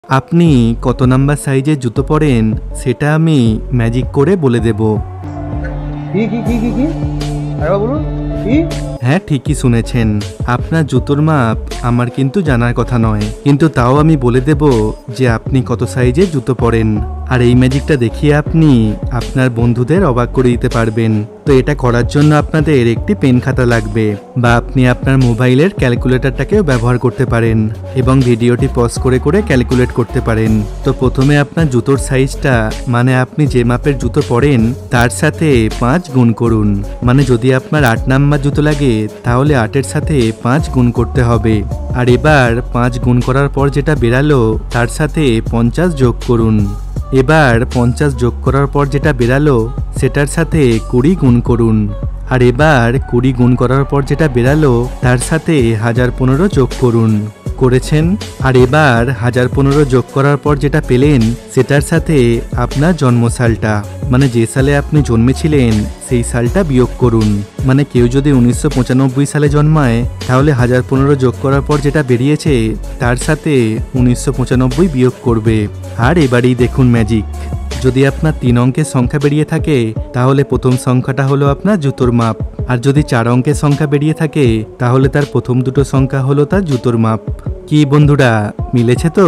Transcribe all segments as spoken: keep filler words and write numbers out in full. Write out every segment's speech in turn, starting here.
আপনি কত নাম্বার সাইজের জুতো পরেন সেটা আমি ম্যাজিক করে বলে দেব। কি কি কি কি কি আরেকবার বলুন কি? হ্যাঁ, ঠিকই শুনেছেন। আপনার জুতোর মাপ আমার কিন্তু জানার কথা নয়, কিন্তু তাও আমি বলে দেব যে আপনি কত সাইজে জুতো পরেন। আর এই ম্যাজিকটা দেখিয়ে আপনি আপনার বন্ধুদের অবাক করে দিতে পারবেন। তো এটা করার জন্য আপনাদের একটি পেন খাতা লাগবে, বা আপনি আপনার মোবাইলের ক্যালকুলেটরটাকেও ব্যবহার করতে পারেন এবং ভিডিওটি পজ করে করে ক্যালকুলেট করতে পারেন। তো প্রথমে আপনার জুতোর সাইজটা, মানে আপনি যে মাপের জুতো পরেন তার সাথে পাঁচ গুণ করুন। মানে যদি আপনার আট নাম্বার জুতো লাগে তাহলে আটের সাথে পাঁচ গুণ করতে হবে। আর এবার পাঁচ গুণ করার পর যেটা বেরালো তার সাথে পঞ্চাশ যোগ করুন। এবার পঞ্চাশ যোগ করার পর যেটা বেরালো সেটার সাথে কুড়ি গুণ করুন। আর এবার কুড়ি গুণ করার পর যেটা বেরালো তার সাথে হাজার পনেরো যোগ করুন। করেছেন? আর এবার হাজার পনেরো যোগ করার পর যেটা পেলেন সেটার সাথে আপনার জন্মসালটা, মানে যে সালে আপনি জন্মেছিলেন সেই সালটা বিয়োগ করুন। মানে কেউ যদি উনিশশো পঁচানব্বই সালে জন্মায় তাহলে হাজার পনেরো যোগ করার পর যেটা বেরিয়েছে তার সাথে উনিশশো পঁচানব্বই বিয়োগ করবে। আর এবারেই দেখুন ম্যাজিক। যদি আপনার তিন অঙ্কের সংখ্যা বেরিয়ে থাকে তাহলে প্রথম সংখ্যাটা হলো আপনার জুতোর মাপ, আর যদি চার অঙ্কের সংখ্যা বেরিয়ে থাকে তাহলে তার প্রথম দুটো সংখ্যা হলো তার জুতোর মাপ। কি বন্ধুরা, মিলেছে তো?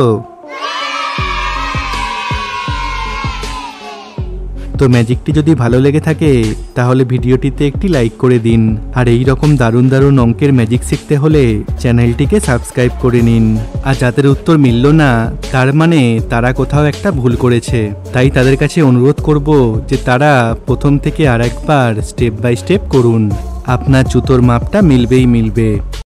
তো ম্যাজিকটি যদি ভালো লেগে থাকে তাহলে ভিডিওটিতে একটি লাইক করে দিন। আর এই রকম দারুণ দারুণ অঙ্কের ম্যাজিক শিখতে হলে চ্যানেলটিকে সাবস্ক্রাইব করে নিন। আর যাদের উত্তর মিলল না তার মানে তারা কোথাও একটা ভুল করেছে, তাই তাদের কাছে অনুরোধ করব যে তারা প্রথম থেকে আর একবার স্টেপ বাই স্টেপ করুন। আপনার জুতোর মাপটা মিলবেই মিলবে।